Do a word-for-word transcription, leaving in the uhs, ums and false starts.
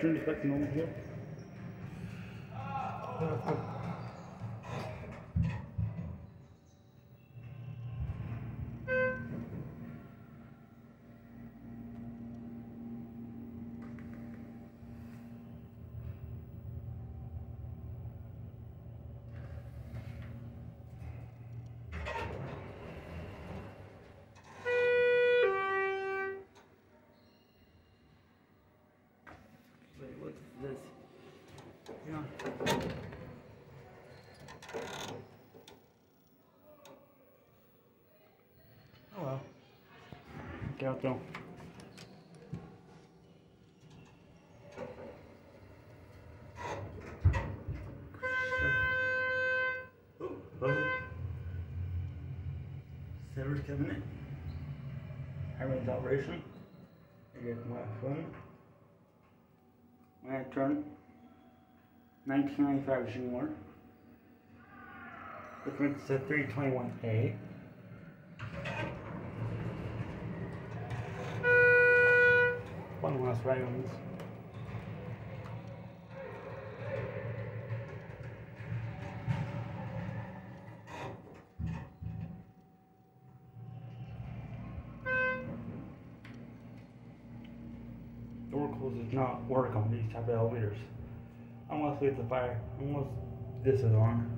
turn it back to normal here. Uh, Wait, what's this? Yeah. Oh well. Get out though. Oh, hello. Server's coming in. Everyone's operation. I get my phone. When I turn nineteen ninety-five Schindler. Which makes it three twenty-one A. One last right on this. Door close does not work on these type of elevators unless we have the fire, unless this is on.